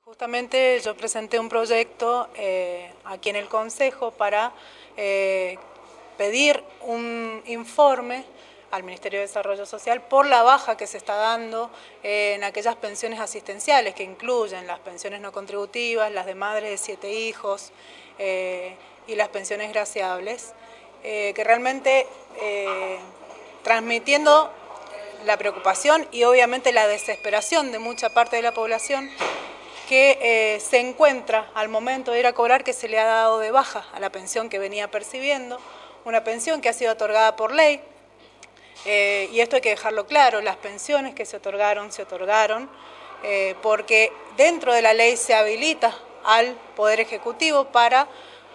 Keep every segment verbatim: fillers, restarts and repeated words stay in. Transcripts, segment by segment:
Justamente yo presenté un proyecto eh, aquí en el Consejo para eh, pedir un informe al Ministerio de Desarrollo Social por la baja que se está dando en aquellas pensiones asistenciales que incluyen las pensiones no contributivas, las de madres de siete hijos eh, y las pensiones graciables, eh, que realmente eh, transmitiendo la preocupación y obviamente la desesperación de mucha parte de la población que eh, se encuentra al momento de ir a cobrar que se le ha dado de baja a la pensión que venía percibiendo, una pensión que ha sido otorgada por ley, eh, y esto hay que dejarlo claro, las pensiones que se otorgaron, se otorgaron, eh, porque dentro de la ley se habilita al Poder Ejecutivo para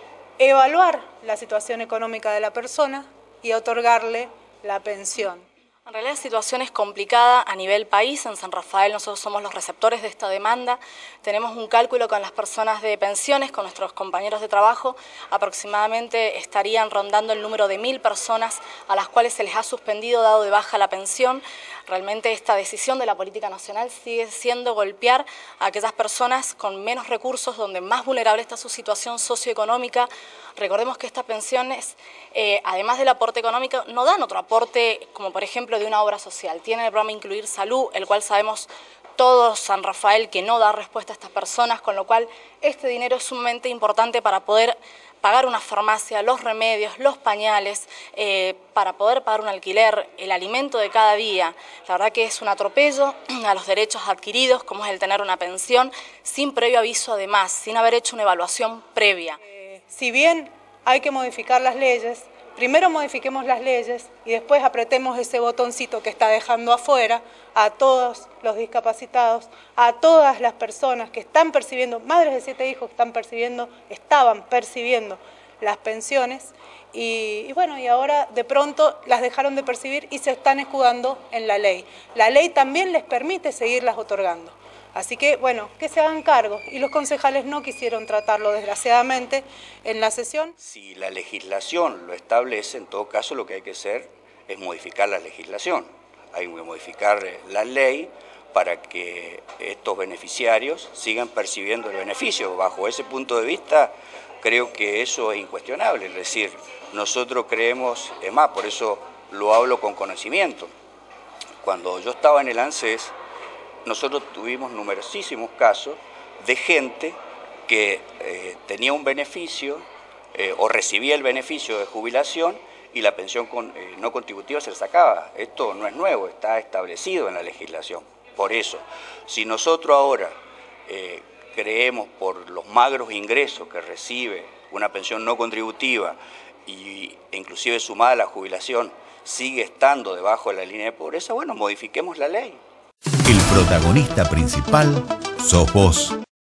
evaluar la situación económica de la persona y otorgarle la pensión. En realidad la situación es complicada a nivel país. En San Rafael nosotros somos los receptores de esta demanda. Tenemos un cálculo con las personas de pensiones, con nuestros compañeros de trabajo. Aproximadamente estarían rondando el número de mil personas a las cuales se les ha suspendido, dado de baja la pensión. Realmente esta decisión de la política nacional sigue siendo golpear a aquellas personas con menos recursos, donde más vulnerable está su situación socioeconómica. Recordemos que estas pensiones, eh, además del aporte económico, no dan otro aporte, como por ejemplo de una obra social. Tiene el programa Incluir Salud, el cual sabemos todos San Rafael que no da respuesta a estas personas, con lo cual este dinero es sumamente importante para poder pagar una farmacia, los remedios, los pañales, eh, para poder pagar un alquiler, el alimento de cada día. La verdad que es un atropello a los derechos adquiridos, como es el tener una pensión, sin previo aviso además, sin haber hecho una evaluación previa. Eh, si bien hay que modificar las leyes, primero modifiquemos las leyes y después apretemos ese botoncito que está dejando afuera a todos los discapacitados, a todas las personas que están percibiendo, madres de siete hijos que están percibiendo, estaban percibiendo las pensiones y, y bueno, y ahora de pronto las dejaron de percibir y se están escudando en la ley. La ley también les permite seguirlas otorgando. Así que, bueno, que se hagan cargo. Y los concejales no quisieron tratarlo, desgraciadamente, en la sesión. Si la legislación lo establece, en todo caso lo que hay que hacer es modificar la legislación. Hay que modificar la ley para que estos beneficiarios sigan percibiendo el beneficio. Bajo ese punto de vista, creo que eso es incuestionable. Es decir, nosotros creemos, es más, por eso lo hablo con conocimiento. Cuando yo estaba en el ANSES, nosotros tuvimos numerosísimos casos de gente que eh, tenía un beneficio eh, o recibía el beneficio de jubilación y la pensión con, eh, no contributiva se le sacaba. Esto no es nuevo, está establecido en la legislación. Por eso, si nosotros ahora eh, creemos por los magros ingresos que recibe una pensión no contributiva y, e inclusive sumada a la jubilación sigue estando debajo de la línea de pobreza, bueno, modifiquemos la ley. El protagonista principal sos vos.